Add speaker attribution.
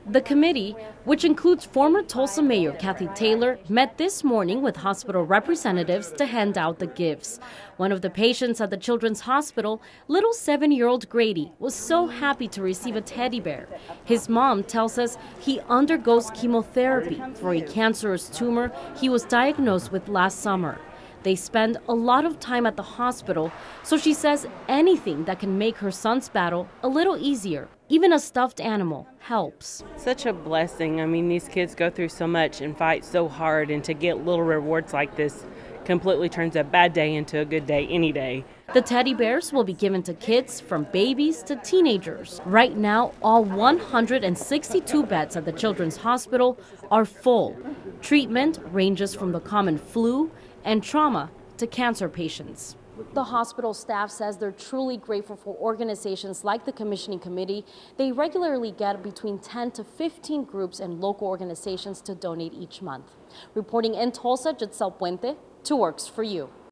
Speaker 1: The committee, which includes former Tulsa Mayor Kathy Taylor, met this morning with hospital representatives to hand out the gifts. One of the patients at the Children's Hospital, little 7-year-old Grady, was so happy to receive a teddy bear. His mom tells us he undergoes chemotherapy for a cancerous tumor he was diagnosed with last summer. They spend a lot of time at the hospital, so she says anything that can make her son's battle a little easier, even a stuffed animal, helps.
Speaker 2: Such a blessing. I mean, these kids go through so much and fight so hard, and to get little rewards like this completely turns a bad day into a good day any day.
Speaker 1: The teddy bears will be given to kids from babies to teenagers. Right now, all 162 beds at the Children's Hospital are full. Treatment ranges from the common flu and trauma to cancer patients. The hospital staff says they're truly grateful for organizations like the commissioning committee. They regularly get between 10 to 15 groups and local organizations to donate each month. Reporting in Tulsa, Giselle Puente, 2 Works for You.